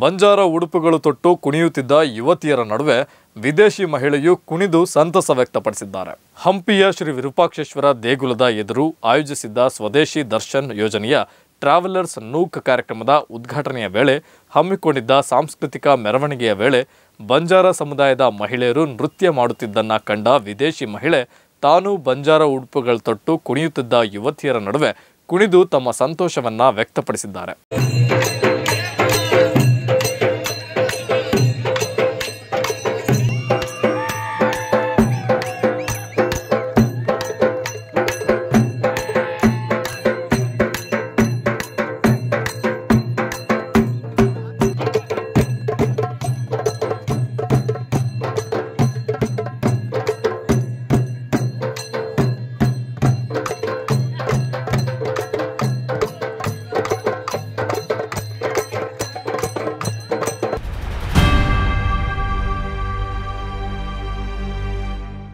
ಬಂಜಾರ ಉಡುಪುಗಳು ತೊಟ್ಟು ಕುಣಿಯುತ್ತಿದ್ದ ಯುವತಿಯರ ನಡುವೆ ವಿದೇಶಿ ಮಹಿಳೆಯು ಕುಣಿದು ಸಂತಸ ವ್ಯಕ್ತಪಡಿಸಿದ್ದಾರೆ. ಹಂಪಿಯ ಶ್ರೀ ವಿರೂಪಾಕ್ಷೇಶ್ವರ ದೇಗುಲದ ಎದುರು ಆಯೋಜಿಸಿದ್ದ ಸ್ವದೇಶಿ ದರ್ಶನ್ ಯೋಜನೆಯ ಟ್ರಾವೆಲರ್ಸ್ ನೂಕ್ ಕಾರ್ಯಕ್ರಮದ ಉದ್ಘಾಟನೆಯ ವೇಳೆ ಹಮ್ಮಿಕೊಂಡಿದ್ದ ಸಾಂಸ್ಕೃತಿಕ ಮೆರವಣಿಗೆಯ ವೇಳೆ ಬಂಜಾರ ಸಮುದಾಯದ ಮಹಿಳೆಯರು ನೃತ್ಯ ಮಾಡುತ್ತಿದ್ದನ್ನ ಕಂಡ ವಿದೇಶಿ ಮಹಿಳೆ ತಾನು ಬಂಜಾರ ಉಡುಪುಗಳು ತೊಟ್ಟು ಕುಣಿಯುತ್ತಿದ್ದ ಯುವತಿಯರ ನಡುವೆ ಕುಣಿದು ತಮ್ಮ ಸಂತೋಷವನ್ನ ವ್ಯಕ್ತಪಡಿಸಿದ್ದಾರೆ.